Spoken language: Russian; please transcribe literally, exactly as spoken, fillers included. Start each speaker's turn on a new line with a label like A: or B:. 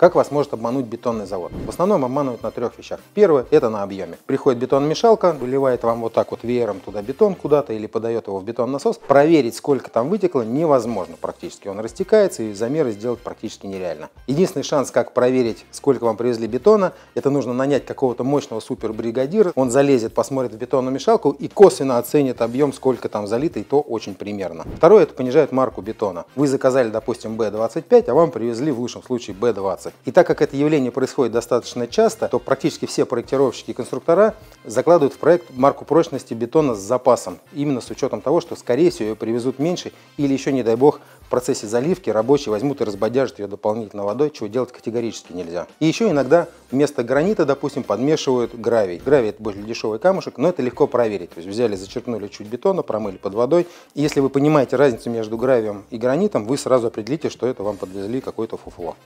A: Как вас может обмануть бетонный завод? В основном обманывают на трех вещах. Первое – это на объеме. Приходит бетономешалка, выливает вам вот так вот веером туда бетон куда-то или подает его в бетон-насос. Проверить, сколько там вытекло, невозможно практически. Он растекается, и замеры сделать практически нереально. Единственный шанс, как проверить, сколько вам привезли бетона, это нужно нанять какого-то мощного супербригадира. Он залезет, посмотрит в бетономешалку и косвенно оценит объем, сколько там залито, и то очень примерно. Второе – это понижает марку бетона. Вы заказали, допустим, бэ двадцать пять, а вам привезли в лучшем случае бэ двадцать. И так как это явление происходит достаточно часто, то практически все проектировщики и конструктора закладывают в проект марку прочности бетона с запасом. Именно с учетом того, что, скорее всего, ее привезут меньше или еще, не дай бог, в процессе заливки рабочие возьмут и разбодяжат ее дополнительно водой, чего делать категорически нельзя. И еще иногда вместо гранита, допустим, подмешивают гравий. Гравий – это более дешевый камушек, но это легко проверить. То есть взяли, зачерпнули чуть бетона, промыли под водой. И если вы понимаете разницу между гравием и гранитом, вы сразу определите, что это вам подвезли какое-то фуфло.